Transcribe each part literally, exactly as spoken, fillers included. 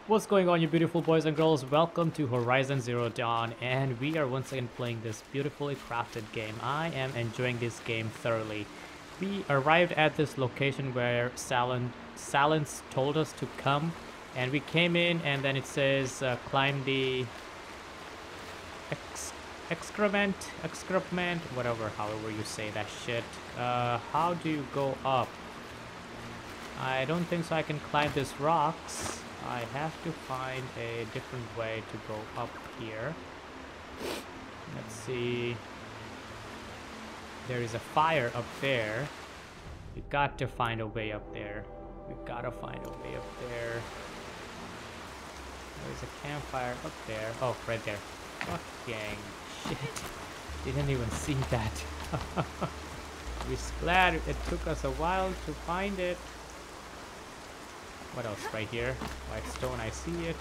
What's going on, you beautiful boys and girls? Welcome to Horizon Zero Dawn, and we are once again playing this beautifully crafted game. I am enjoying this game thoroughly. We arrived at this location where Salon, Salons told us to come, and we came in, and then it says uh, climb the ex excrement, excrement, whatever, however you say that shit. Uh, how do you go up? I don't think so I can climb these rocks. I have to find a different way to go up here. Let's see. There is a fire up there. We got to find a way up there. We gotta find a way up there. There's a campfire up there. Oh, right there. Fucking shit. Didn't even see that. We're glad it took us a while to find it. What else? Right here. White stone, I see it.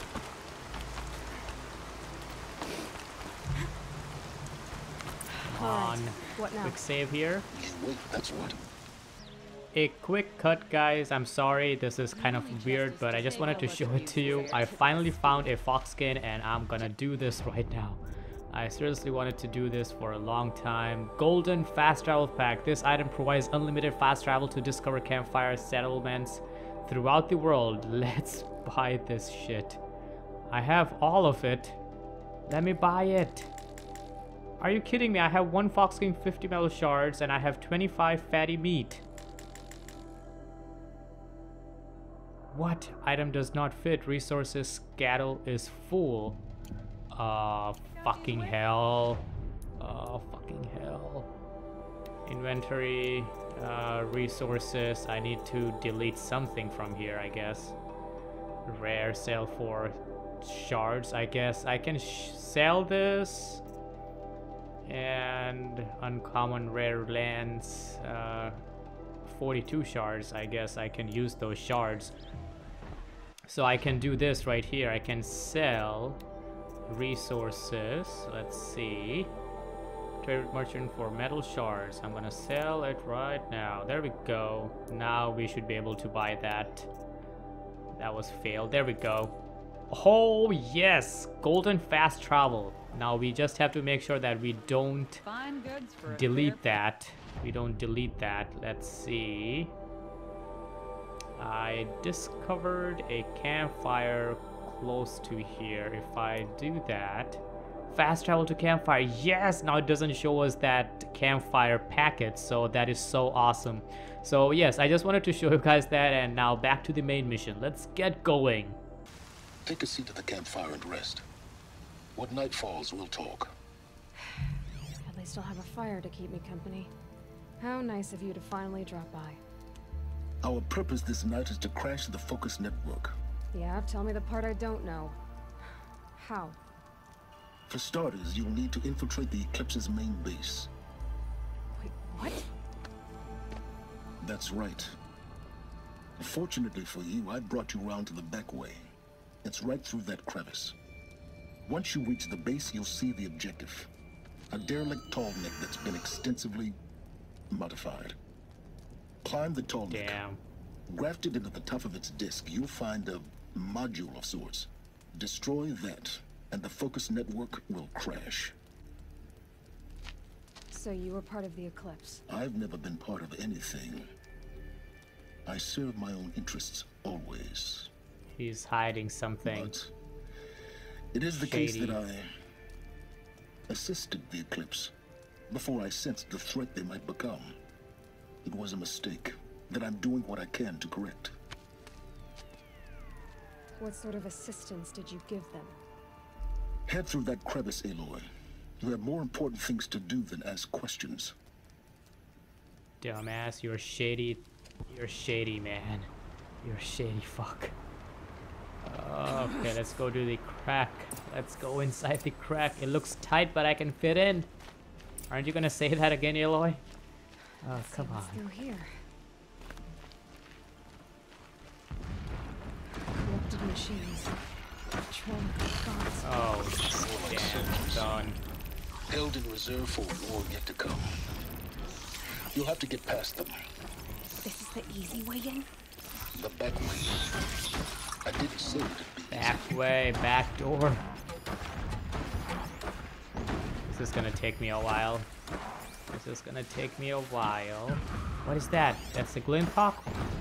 Come on. What now? Quick save here. Wait, that's what. A quick cut, guys. I'm sorry, this is kind of weird, but I just wanted to show it to you. I finally found a fox skin, and I'm gonna do this right now. I seriously wanted to do this for a long time. Golden fast travel pack. This item provides unlimited fast travel to discover campfire settlements throughout the world. Let's buy this shit. I have all of it. Let me buy it. Are you kidding me? I have one fox skin, fifty metal shards, and I have twenty-five fatty meat. What? Item does not fit. Resources scattle is full. Uh, fucking hell. Uh, fucking hell. Inventory. Uh, resources. I need to delete something from here, I guess. Rare sell for shards, I guess. I can sh sell this. And uncommon rare lands. Uh, forty-two shards, I guess I can use those shards. So I can do this right here. I can sell resources. Let's see. Trade merchant for metal shards. I'm gonna sell it right now. There we go. Now we should be able to buy that. That was failed. There we go. Oh yes, golden fast travel. Now we just have to make sure that we don't Fine goods for delete that. We don't delete that. Let's see. I discovered a campfire close to here. If I do that, fast travel to campfire. Yes, now it doesn't show us that campfire packet, so that is so awesome. So yes, I just wanted to show you guys that, and now back to the main mission. Let's get going. Take a seat at the campfire and rest. When night falls, we'll talk. At least I'll have a fire to keep me company. How nice of you to finally drop by. Our purpose this night is to crash the Focus network. Yeah, tell me the part I don't know. How? For starters, you'll need to infiltrate the Eclipse's main base. Wait, what? That's right. Fortunately for you, I brought you around to the back way. It's right through that crevice. Once you reach the base, you'll see the objective. A derelict tall neck that's been extensively modified. Climb the tall neck. Damn. Grafted into the top of its disk, you'll find a module of sorts. Destroy that, and the Focus network will crash. So you were part of the Eclipse. I've never been part of anything. I serve my own interests, always. He's hiding something. But it is the Shady. case that I assisted the Eclipse before I sensed the threat they might become. It was a mistake that I'm doing what I can to correct. What sort of assistance did you give them? Head through that crevice, Aloy. You have more important things to do than ask questions. Dumbass, you're shady. You're shady, man. You're a shady fuck. Okay, let's go to the crack. Let's go inside the crack. It looks tight, but I can fit in. Aren't you gonna say that again, Aloy? Oh, Let's come see what's on. through here. Corrupted machines. Patrolling gods. Oh, damn, done. Held in reserve for a war yet to come. You'll have to get past them. This is the easy way in? The back way. I didn't say it'd Back way, back door. This is gonna take me a while. This is gonna take me a while. What is that? That's the Glinthawk?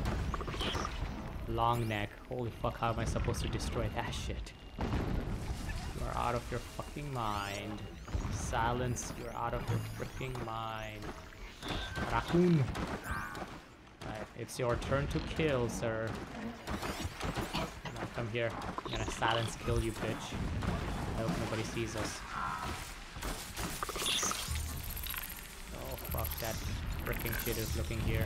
Long neck. Holy fuck, how am I supposed to destroy that shit? You are out of your fucking mind. Silence, you're out of your freaking mind. Raccoon. Right, it's your turn to kill, sir. Now come here. I'm gonna silence kill you, bitch. I hope nobody sees us. Oh fuck, that freaking shit is looking here.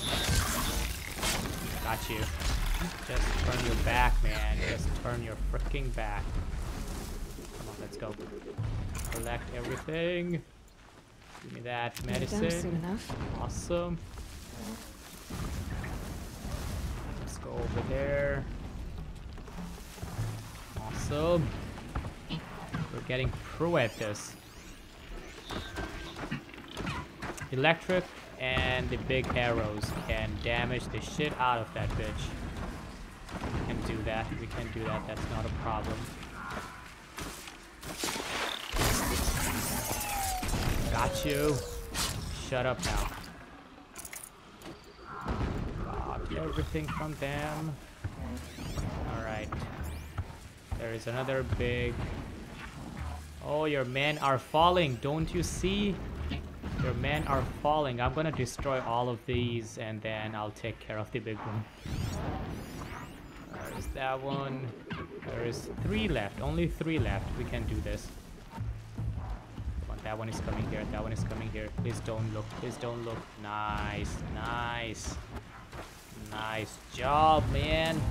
Got you. Just turn your back, man. Just turn your freaking back. Come on, let's go. Collect everything. Give me that medicine. Soon enough. Awesome. Let's go over there. Awesome. We're getting pro at this. Electric and the big arrows can damage the shit out of that bitch. We can do that. We can do that. That's not a problem. Got you. Shut up now. Got everything from them. Alright. There is another big... Oh, your men are falling. Don't you see? Your men are falling. I'm gonna destroy all of these and then I'll take care of the big one. There is that one. There is three left. Only three left. We can do this. Come on, that one is coming here. That one is coming here. Please don't look. Please don't look. Nice. Nice. Nice job, man.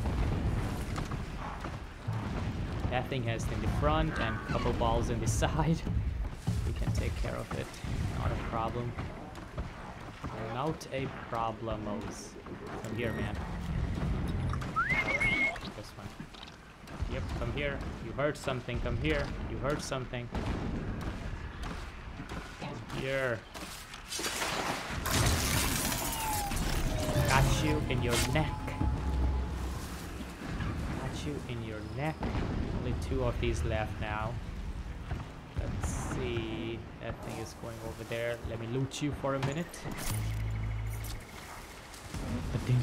That thing has in the front and a couple balls in the side. We can take care of it. Not a problem. Not a problemos. Come here, man. This one. Yep, come here. You heard something. Come here. You heard something. Come here. Got you in your neck. Got you in your neck. Only two of these left now. Let's see. That thing is going over there. Let me loot you for a minute. Ba-ding.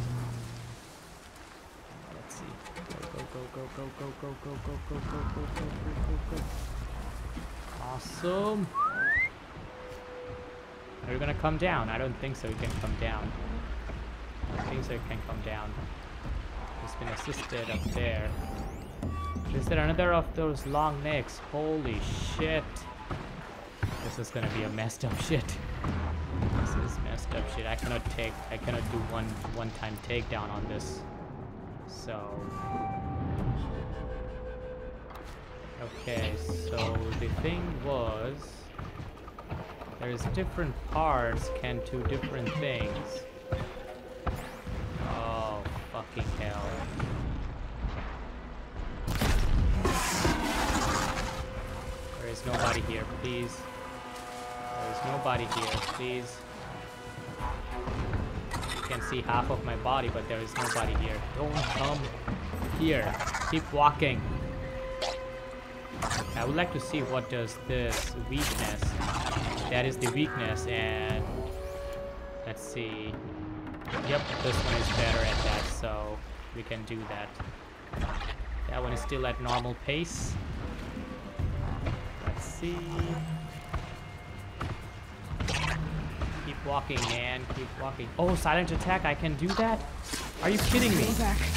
Let's see. Go, go, go, go, go, go, go, go, go, go, go, go, go, go, go. Awesome. Are you gonna come down? I don't think so. You can come down. I don't think so. You can come down. It's been assisted up there. Is there another of those long necks? Holy shit. This is gonna be a messed up shit. This is messed up shit. I cannot take, I cannot do one one-time takedown on this. So... Okay, so the thing was... There's different parts can do different things. Oh, fucking hell. There is nobody here, please. There is nobody here, please. You can see half of my body, but there is nobody here. Don't come here. Keep walking. I would like to see what does this weakness. That is the weakness, and let's see. Yep, this one is better at that, so we can do that. That one is still at normal pace. Let's see. Keep walking, man. Keep walking. Oh, silent attack. I can do that? Are you kidding me?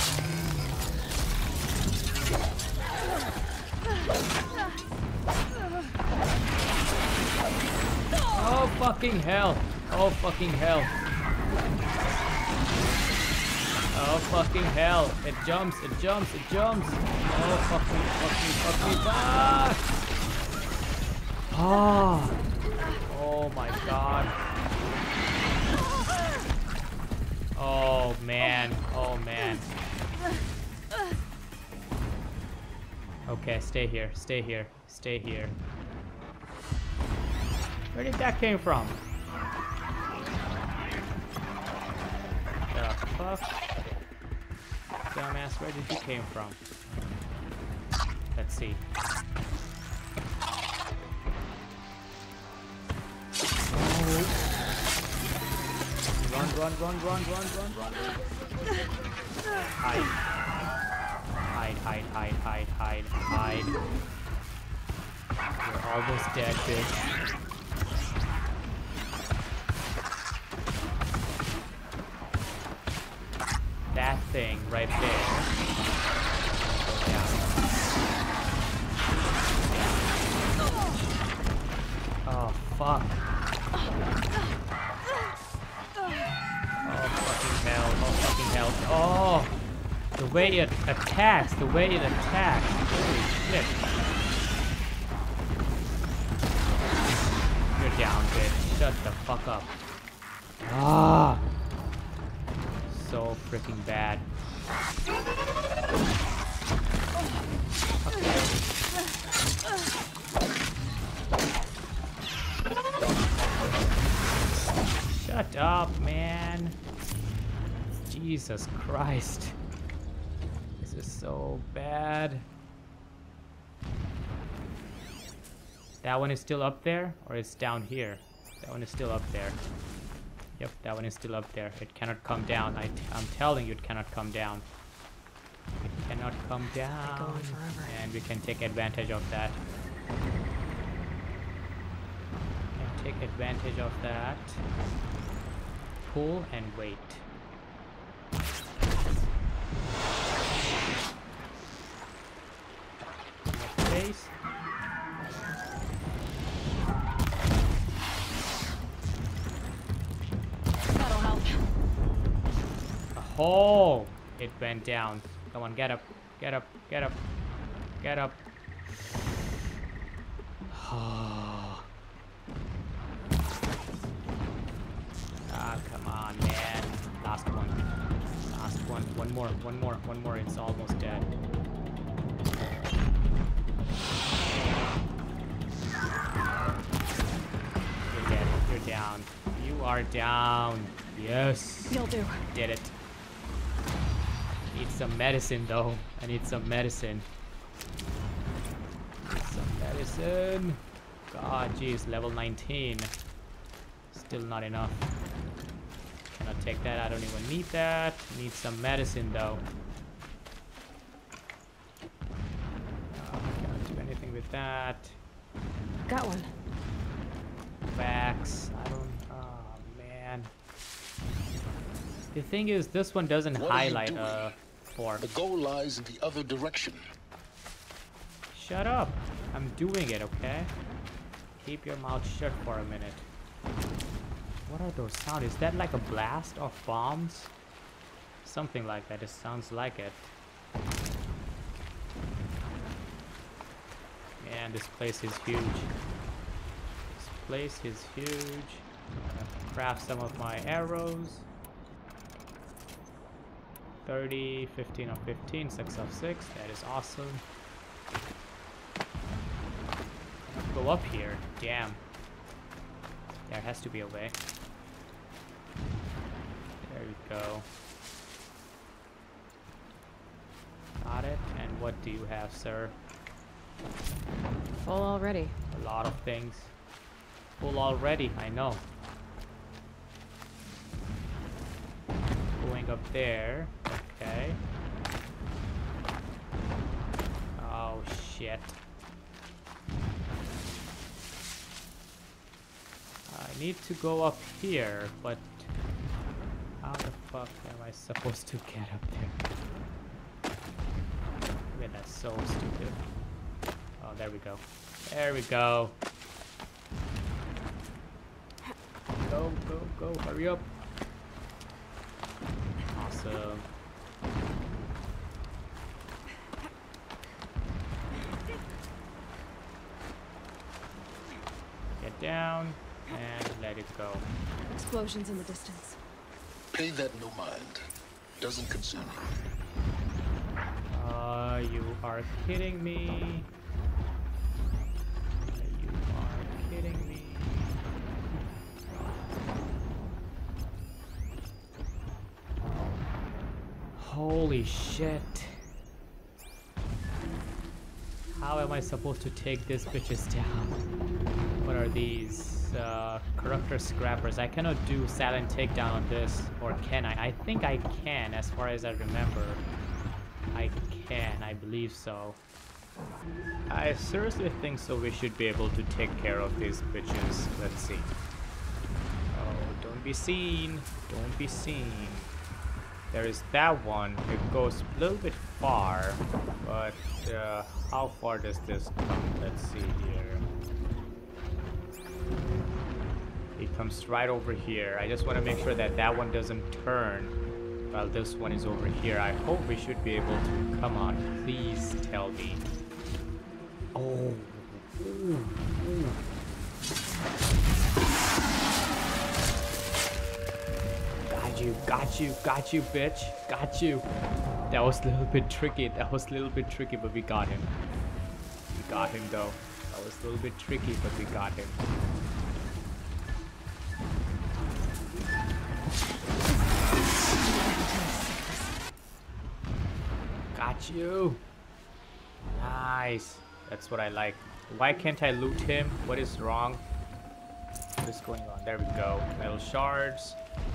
Oh, fucking hell. Oh, fucking hell. Oh, fucking hell. It jumps, it jumps, it jumps. Oh, fuck me, fuck me, fuck me back. Oh. Oh, my God. Oh, man. Oh, man. Okay, stay here, stay here, stay here. Where did that came from? The fuck? Dumbass, where did you came from? Let's see. Run, run, run, run, run, run, run. Hide. Hide, hide, hide, hide, hide, hide. You're almost dead, bitch. That thing right there. Go down. Oh, fuck. Oh, fucking hell. Oh, fucking hell. Oh! The way it attacks. The way it attacks. Holy shit. You're down, bitch. Shut the fuck up. Ah! So freaking bad. Shut up, man. Jesus Christ. This is so bad. That one is still up there, or it's down here? That one is still up there. Yep, that one is still up there. It cannot come down. I t I'm telling you, it cannot come down. It cannot come down. And we can take advantage of that. Can take advantage of that. Pull and wait. Next phase. Oh, it went down. Come on, get up, get up, get up, get up. Ah, come on, man. Last one. Last one. One more, one more, one more. It's almost dead. You're dead. You're down. You are down. Yes. You'll do. Did it. Need some medicine though. I need some medicine. Need some medicine. God, jeez, level nineteen. Still not enough. Cannot take that. I don't even need that. Need some medicine though. Oh, cannot do anything with that. Got one. Wax. I don't. Oh man. The thing is, this one doesn't What highlight a form. The goal lies in the other direction. Shut up. I'm doing it, okay? Keep your mouth shut for a minute. What are those sounds? Is that like a blast of bombs? Something like that. It sounds like it. Man, this place is huge. This place is huge. I'm gonna craft some of my arrows. thirty, fifteen of fifteen, six of six. That is awesome. Go up here. Damn. There has to be a way. There we go. Got it. And what do you have, sir? Full already. A lot of things. Full already, I know. Going up there. Okay. Oh shit. I need to go up here, but how the fuck am I supposed to get up there? Man, that's so stupid. Oh, there we go. There we go. Go, go, go, hurry up. Awesome. Get down and let it go. Explosions in the distance. Pay that no mind. Doesn't concern you. Uh, you are kidding me. You are kidding me. Holy shit. How am I supposed to take these bitches down? What are these? Uh, corruptor scrappers. I cannot do silent takedown on this, or can I? I think I can, as far as I remember. I can, I believe so. I seriously think so. We should be able to take care of these bitches. Let's see. Oh, don't be seen. Don't be seen. There is that one. It goes a little bit far, but uh, how far does this come? Let's see here. It comes right over here. I just want to make sure that that one doesn't turn while this one is over here. I hope we should be able to. Come on, please tell me. Oh. Ooh. Ooh. Got you, got you, got you, bitch. Got you. That was a little bit tricky. That was a little bit tricky, but we got him. We got him, though. That was a little bit tricky, but we got him. Got you. Nice. That's what I like. Why can't I loot him? What is wrong? What is going on? There we go. Metal shards.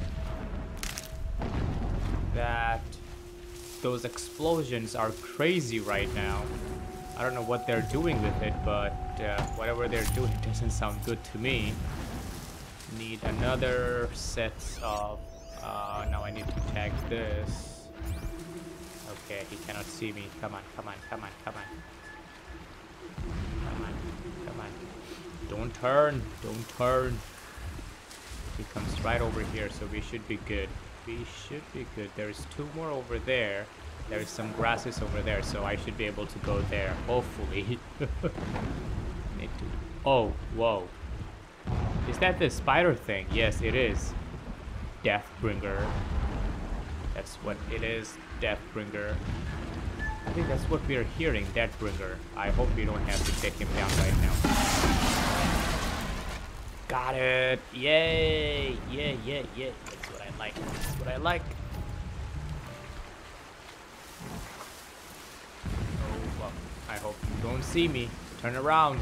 That. Those explosions are crazy right now. I don't know what they're doing with it, but uh, whatever they're doing doesn't sound good to me. Need another set of... Uh, now I need to tag this. Okay, he cannot see me. Come on, come on, come on, come on. Come on, come on. Don't turn, don't turn. He comes right over here, so we should be good. We should be good. There's two more over there. There's some grasses over there, so I should be able to go there, hopefully. Need to... Oh, whoa. Is that the spider thing? Yes, it is. Deathbringer. That's what it is, Deathbringer. I think that's what we are hearing, Deathbringer. I hope we don't have to take him down right now. Got it! Yay! Yeah, yeah, yeah. That's what I like. That's what I like. Oh, well, I hope you don't see me. Turn around.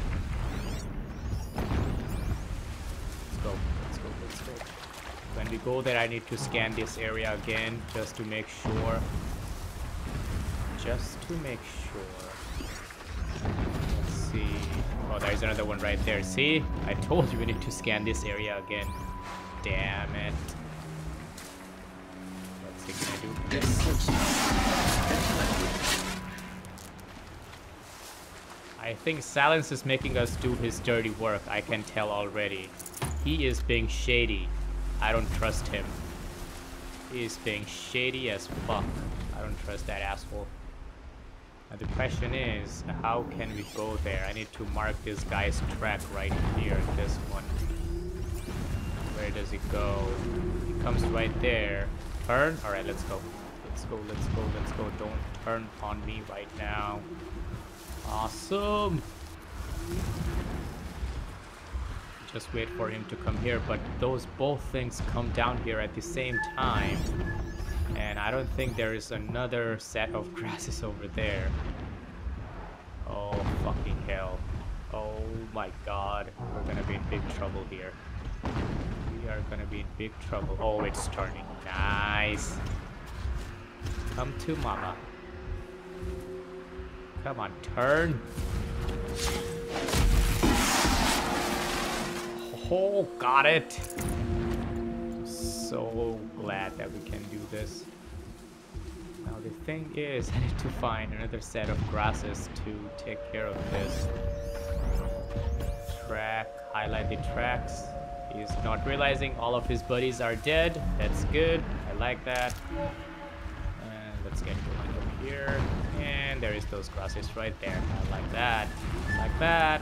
Let's go. Let's go. Let's go. When we go there, I need to scan this area again just to make sure. Just to make sure. Let's see. Oh, there's another one right there. See? I told you we need to scan this area again. Damn it. Let's see, can I do this? I think Silence is making us do his dirty work. I can tell already. He is being shady. I don't trust him. He is being shady as fuck. I don't trust that asshole. Now the question is, how can we go there? I need to mark this guy's track right here, this one. Where does he go? He comes right there. Turn? Alright, let's go. Let's go, let's go, let's go. Don't turn on me right now. Awesome! Just wait for him to come here, but those both things come down here at the same time. And I don't think there is another set of grasses over there. Oh, fucking hell. Oh my god. We're gonna be in big trouble here. We are gonna be in big trouble. Oh, it's turning. Nice. Come to mama. Come on, turn. Oh, got it. So glad that we can do this. Now the thing is, I need to find another set of grasses to take care of this. Track, highlight the tracks. He's not realizing all of his buddies are dead. That's good. I like that. And let's get going over here. And there is those grasses right there. I like that. I like that.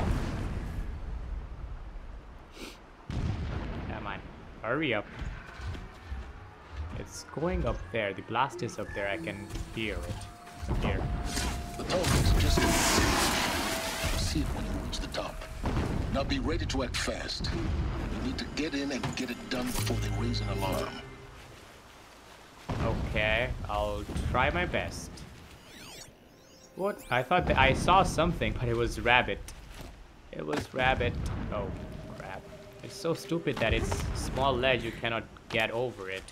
Come on, hurry up. It's going up there. The blast is up there. I can hear it. Here. The target's just You'll see it when you reach the top. Now be ready to act fast. You need to get in and get it done before they raise an alarm. Okay, I'll try my best. What? I thought that I saw something, but it was rabbit. It was rabbit. Oh, crap. It's so stupid that it's small ledge, you cannot get over it.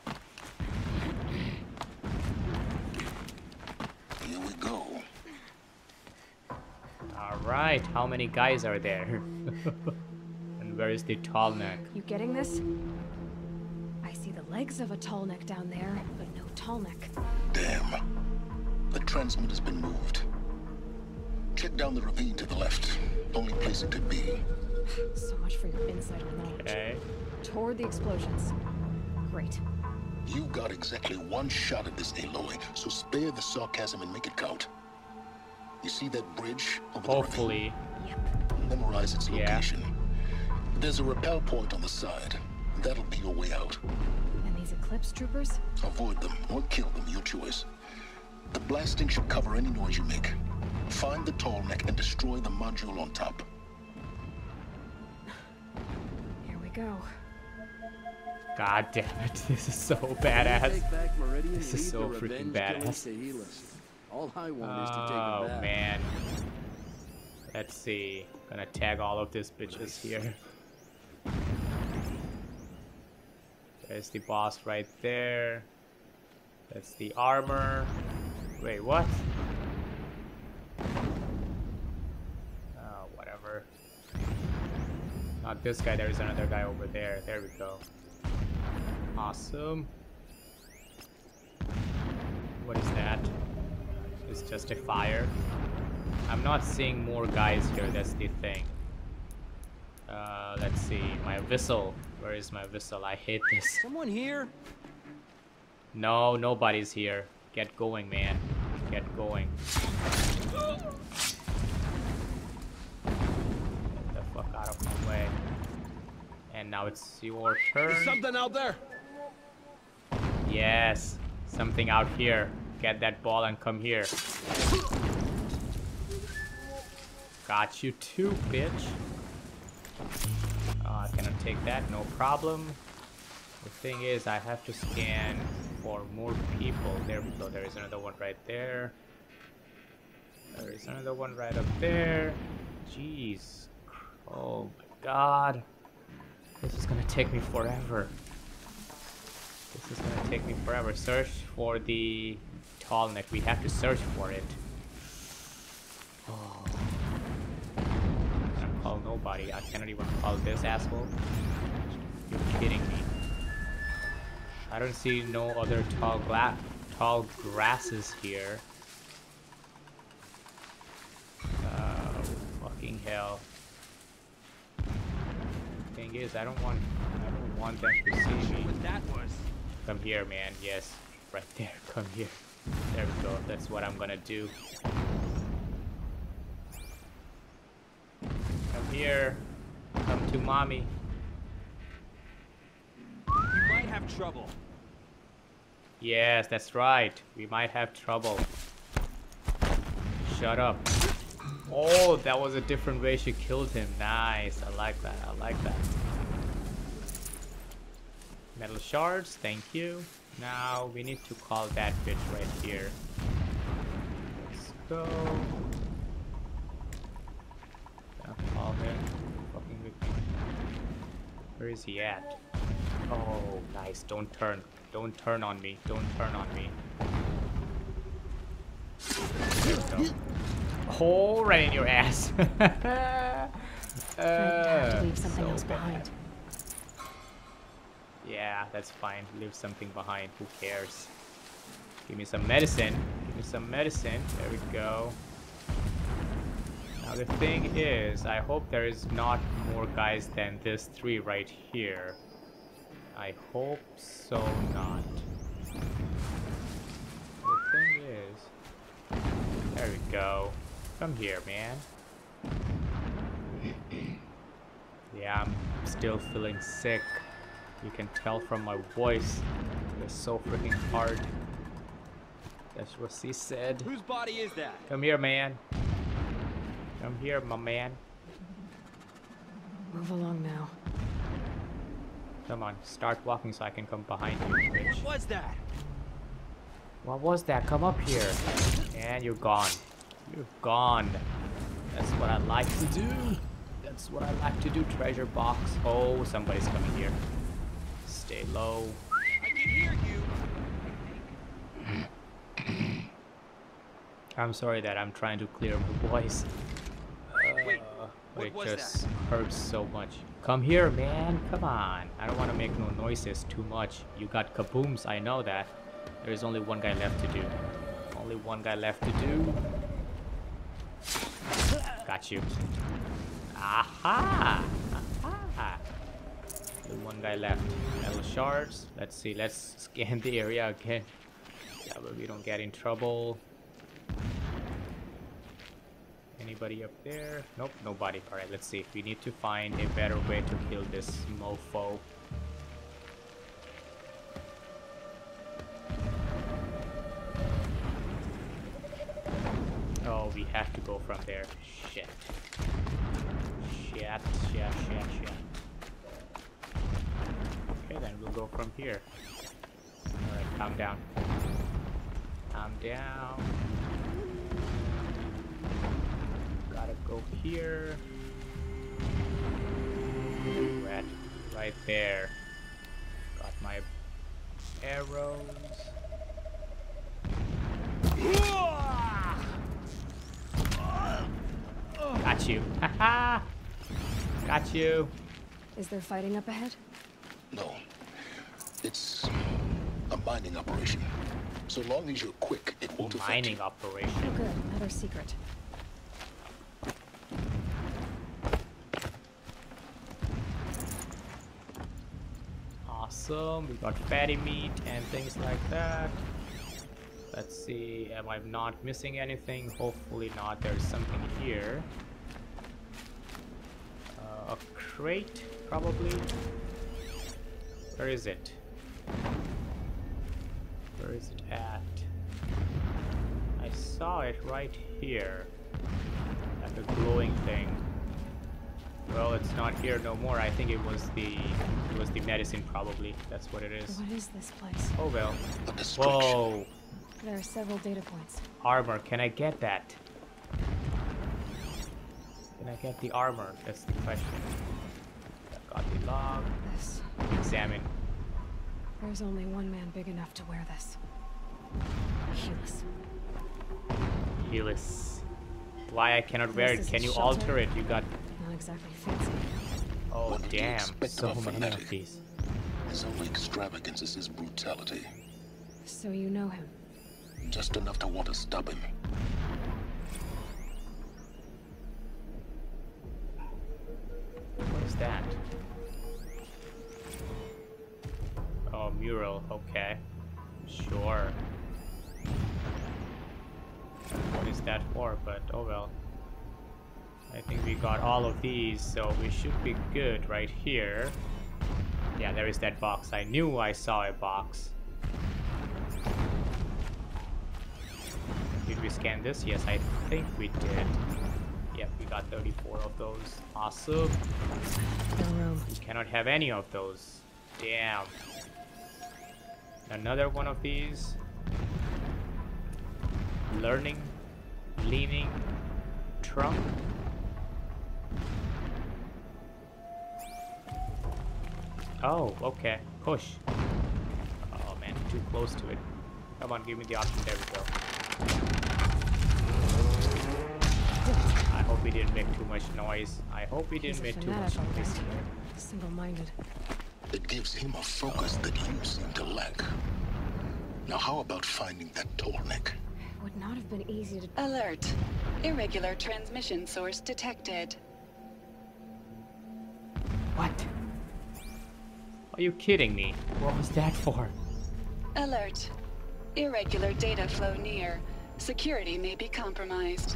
Here we go. Alright, how many guys are there? And where is the tall neck? You getting this? I see the legs of a tall neck down there, but no tall neck. Damn. The transmitter has been moved. Check down the ravine to the left. Only place it could be. So much for your insider knowledge. Okay. Toward the explosions. Great. You got exactly one shot at this, Aloy, so spare the sarcasm and make it count. You see that bridge over the Hopefully. Yep. ravine? Memorize its Yeah. location. There's a rappel point on the side. That'll be your way out. And these Eclipse troopers? Avoid them or kill them, your choice. The blasting should cover any noise you make. Find the tall neck and destroy the module on top. Here we go. God damn it, this is so badass. This is so freaking badass. All I want is to take Oh it back. man. Let's see. Gonna tag all of these bitches here. There's the boss right there. That's the armor. Wait, what? Oh, whatever. Not this guy, there's another guy over there. There we go. Awesome. What is that? It's just a fire. I'm not seeing more guys here, that's the thing. Uh, let's see, my whistle. Where is my whistle? I hate this. Someone here? No, nobody's here. Get going, man. Get going. Get the fuck out of my way. And now it's your turn. There's something out there. Yes, something out here. Get that ball and come here. Got you too, bitch. Oh, I cannot take that, no problem. The thing is, I have to scan for more people. There we go, there is another one right there. There is another one right up there. Jeez. Oh my god. This is gonna take me forever. This is gonna take me forever. Search for the tall neck. We have to search for it. Oh. I can't call nobody. I cannot even call this asshole. You're kidding me. I don't see no other tall gla tall grasses here. Oh, fucking hell. Thing is, I don't want I don't want them to see me. What that was? Come here, man. Yes, right there. Come here. There we go. That's what I'm gonna do. Come here. Come to mommy. You might have trouble. Yes, that's right. We might have trouble. Shut up. Oh, that was a different way she killed him. Nice. I like that. I like that. Metal shards. Thank you. Now we need to call that bitch right here. Let's go. I'll call him. Fucking with me. Where is he at? Oh, nice. Don't turn. Don't turn on me. Don't turn on me. There we go. Oh, right in your ass. uh, Afraid to have to leave something so else bad. behind. Yeah, that's fine. Leave something behind. Who cares? Give me some medicine. Give me some medicine. There we go. Now the thing is, I hope there is not more guys than this three right here. I hope so not. The thing is... There we go. Come here, man. Yeah, I'm still feeling sick. You can tell from my voice. It's so freaking hard. That's what she said. Whose body is that? Come here, man. Come here, my man. Move along now. Come on, start walking so I can come behind you, bitch. What was that? What was that? Come up here. And you're gone. You're gone. That's what I like to do. That's what I like to do. Treasure box. Oh, somebody's coming here. Stay low. I can hear you. I'm sorry that I'm trying to clear my voice. Wait, Uh, what it was just that? hurts so much. Come here, man. Come on. I don't want to make no noises too much. You got kabooms. I know that. There is only one guy left to do. Only one guy left to do. Got you. Aha! Aha! Only one guy left. Metal shards. Let's see. Let's scan the area again. Yeah, but we don't get in trouble. Anybody up there? Nope, nobody. Alright, let's see. We need to find a better way to kill this mofo. Oh, we have to go from there. Shit. Shit, shit, shit, shit. Okay, then we'll go from here. Alright, calm down. Calm down. Gotta go here. Right, right there. Got my arrows. Got you. Haha! Got you. Is there fighting up ahead? No. It's a mining operation. So long as you're quick, it won't affect Mining you. operation. Oh, good. Another secret. Awesome. We got fatty meat and things like that. Let's see. Am I not missing anything? Hopefully not. There's something here. Uh, a crate, probably. Where is it? Where is it at? I saw it right here. Like a glowing thing. Well, it's not here no more. I think it was the it was the medicine probably. That's what it is. What is this place? Oh well. A distraction. Whoa. There are several data points. Armor. Can I get that? Can I get the armor? That's the question. I got the log. This. Examine. There's only one man big enough to wear this. Helis. Helis. Why I cannot wear This it? is Can a you shelter? alter it? You got. Not exactly fancy. Oh One would damn! expect So of a many fanatic. of these. His only extravagance is his brutality. So you know him. Just enough to want to stop him. What is that? Oh, mural. Okay. Sure. What is that for? But oh well. I think we got all of these, so we should be good right here. Yeah, there is that box. I knew I saw a box. Did we scan this? Yes, I think we did. Yep, we got thirty-four of those. Awesome. No room. We cannot have any of those. Damn. Another one of these. Learning. Leaning. Trunk. Oh, okay. Push. Oh man, too close to it. Come on, give me the option. There we go. I hope we didn't make too much noise. I hope we He's didn't a make too much fanatic, all noise right. here. Single-minded. It gives him a focus that you seem to lack. Now how about finding that tall neck? Would not have been easy to. Alert. Irregular transmission source detected. What? Are you kidding me? What was that for? Alert. Irregular data flow near. Security may be compromised.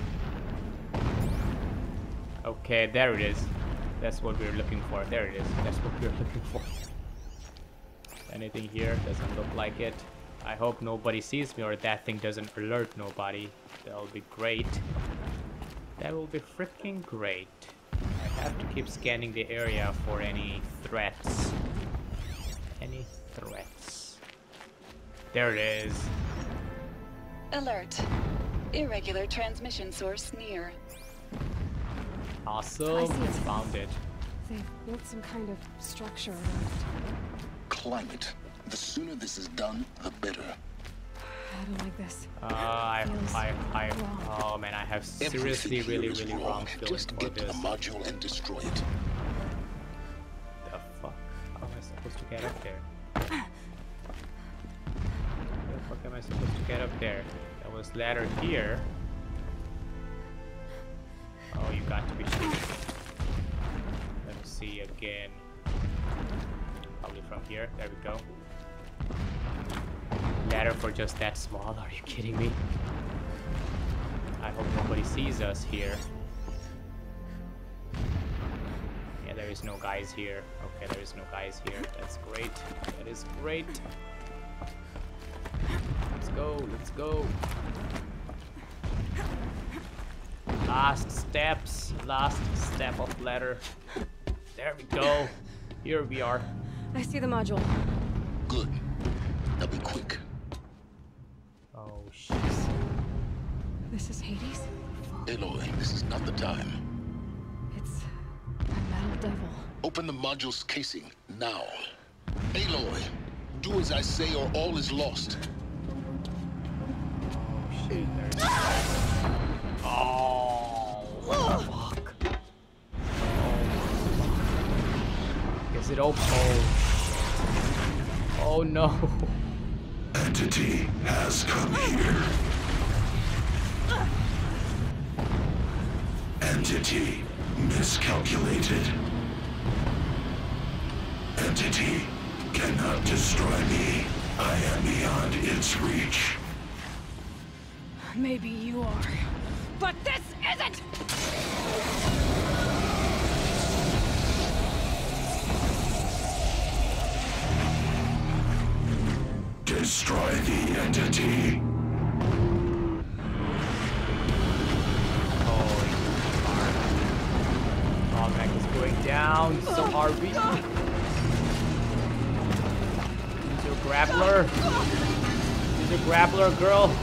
Okay, there it is. That's what we we're looking for. There it is. That's what we we're looking for. Anything here? Doesn't look like it. I hope nobody sees me or that thing doesn't alert nobody. That'll be great. That will be freaking great. I have to keep scanning the area for any threats. Any threats. There it is. Alert. Irregular transmission source near. Awesome. I see it. Found it. They've built some kind of structure around it. Climate. The sooner this is done, the better. I don't like this. Uh, I, Feels I, I, wrong. oh man, I have seriously Everything really, here is really wrong. wrong feeling Just for get to this. the module and destroy it. The fuck? How am I supposed to get up there? How the fuck am I supposed to get up there? There was ladder here. Oh, you got to be shooting me. Let me see again. Probably from here. There we go. Ladder for just that small? Are you kidding me? I hope nobody sees us here. Yeah, there is no guys here. Okay, there is no guys here. That's great. That is great. Let's go. Let's go. Last steps. Last step of ladder. There we go. Here we are. I see the module. Good. Now be quick. Oh shit. This is Hades? Aloy, this is not the time. It's a metal devil. Open the module's casing, now. Aloy, do as I say or all is lost. Oh shit. There's... Oh fuck. Oh. Is it open? Oh. Oh no. Entity has come here. Entity miscalculated. Entity cannot destroy me. I am beyond its reach. Maybe you are. But this isn't! Destroy the entity. Holy fuck. Oh, Mac is going down. So are we. Use your grappler. Use your grappler, girl.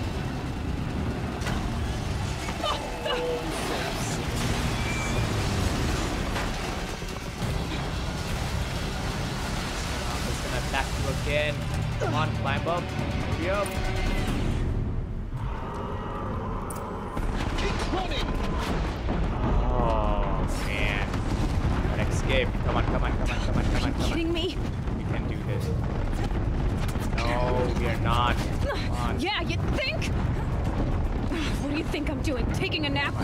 I'm just gonna attack you again. Come on, climb up. Hurry up. Keep running! Oh, man. Gotta escape. Come on, come on, come on, come on, come on, come on. Kidding me? We can do this. No, we are not. Come on. Yeah, you think? What do you think I'm doing? Taking a nap?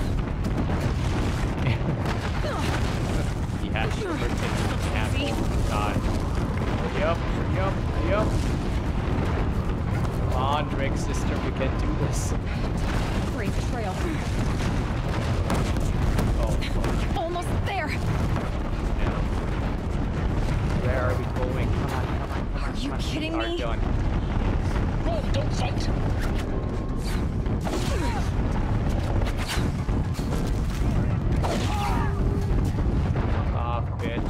Yeah, sure. We're taking a nap. Oh, God. Hurry up, hurry up, hurry up. Come on, Drake sister, we can do this. Great trail. Oh, fuck. Almost there. Yeah. Where are we going? Come on, come on, come on. Are you come on. kidding We are me? done. Run, don't fight! Off, bitch.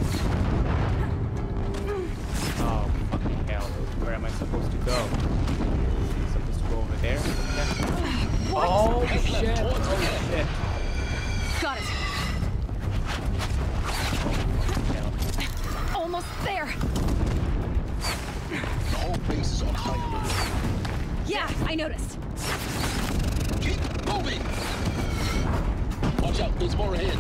Oh, fucking hell. Where am I supposed to go? Am I supposed to go over there? Yeah. Oh, shit. Oh, shit. Got it. Hell. Almost there. The whole base is on high alert. Yeah, I noticed. Keep moving! Watch out, there's more ahead.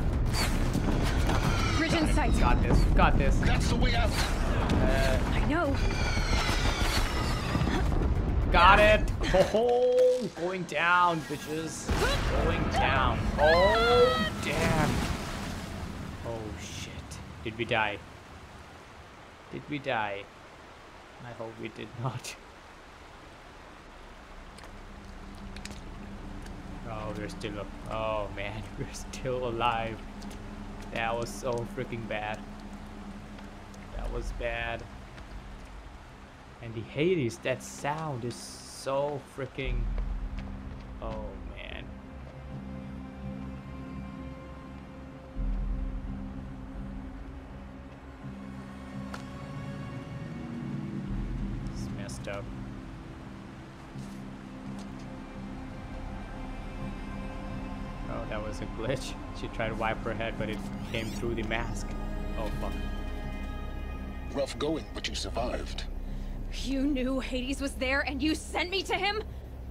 Bridge in sight. Got this. Got this. That's the way out. Uh, I know. got it. Oh, going down, bitches. Going down. Oh, damn. Oh, shit. Did we die? Did we die? I hope we did not. Oh, we're still up. Oh man, we're still alive. That was so freaking bad. That was bad. And the Hades, that sound is so freaking. Oh man. It's messed up. that was a glitch. She tried to wipe her head, but it came through the mask. Oh, fuck. Rough going, but you survived. You knew Hades was there and you sent me to him?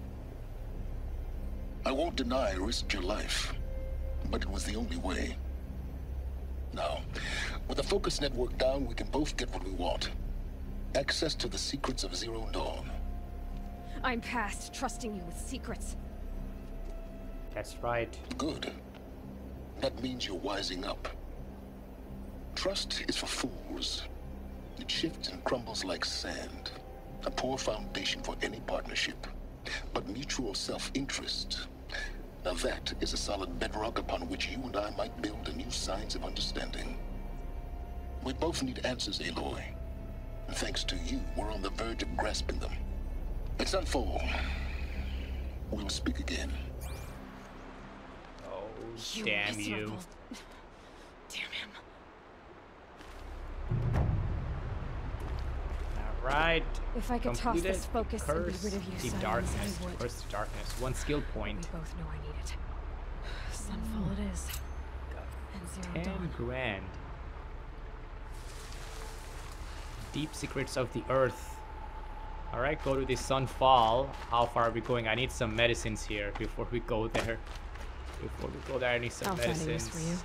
I won't deny I risked your life, but it was the only way. Now, with the focus network down, we can both get what we want. Access to the secrets of Zero Dawn. I'm past trusting you with secrets. That's right. Good. That means you're wising up. Trust is for fools. It shifts and crumbles like sand. A poor foundation for any partnership. But mutual self-interest. Now that is a solid bedrock upon which you and I might build a new science of understanding. We both need answers, Aloy. And thanks to you, we're on the verge of grasping them. It's nightfall. We'll speak again. Oh, You damn you. miserable- Damn him. Alright. If I could toss Completed. this focus and be Curse rid of you, the sirens, darkness. I would. Curse the darkness. One skill We point. both know I need it. Sunfall it is. And Zero Ten Dawn. grand. Deep secrets of the earth. Alright, go to the Sunfall. How far are we going? I need some medicines here before we go there. Before we go there, I need some I'll find a medicines. use for you.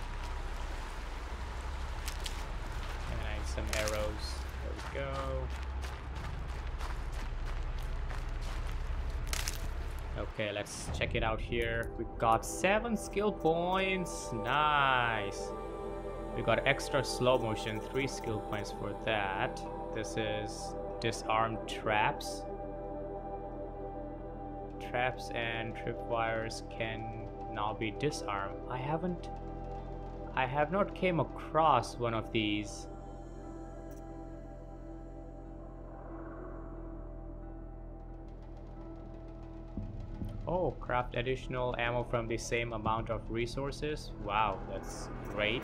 And I need some arrows. There we go. Okay, let's check it out here. We got seven skill points. Nice. We got extra slow motion, three skill points for that. This is disarm traps. Traps and tripwires can now be disarmed. I haven't I have not came across one of these. Oh, craft additional ammo from the same amount of resources. Wow, that's great.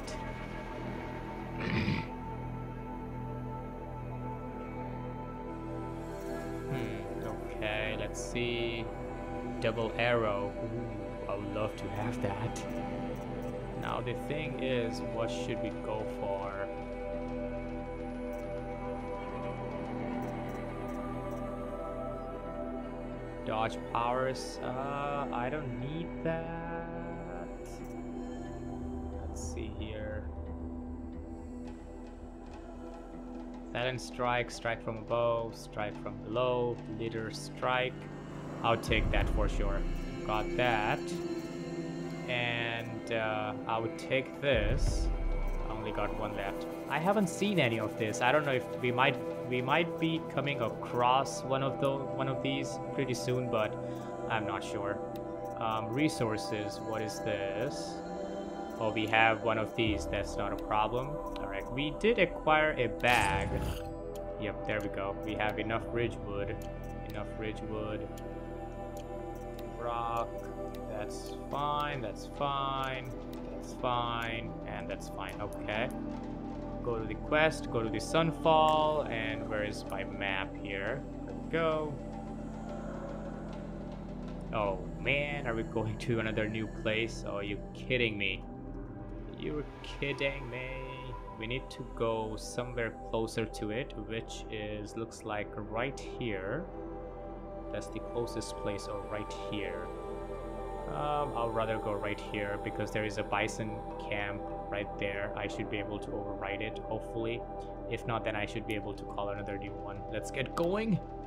Hmm, okay, let's see. Double arrow. Ooh, I would love to have that. Now the thing is, what should we go for? Dodge powers. Uh, I don't need that. Let's see here. Silent strike, strike from above, strike from below, leader strike. I'll take that for sure. Got that. And uh, I would take this. I only got one left. I haven't seen any of this. I don't know if we might we might be coming across one of the one of these pretty soon, but I'm not sure. Um, resources. What is this? Oh, we have one of these. That's not a problem. All right, we did acquire a bag. Yep, there we go. We have enough ridgewood. Enough ridgewood. Rock. That's fine. That's fine. That's fine. And that's fine. Okay. Go to the quest. Go to the Sunfall. And where is my map here? There we go. Oh man, are we going to another new place? Oh, are you kidding me? You're kidding me. We need to go somewhere closer to it, which is looks like right here. That's the closest place, or right here. Um, I'll rather go right here because there is a bison camp right there. I should be able to override it, hopefully. If not, then I should be able to call another new one. Let's get going.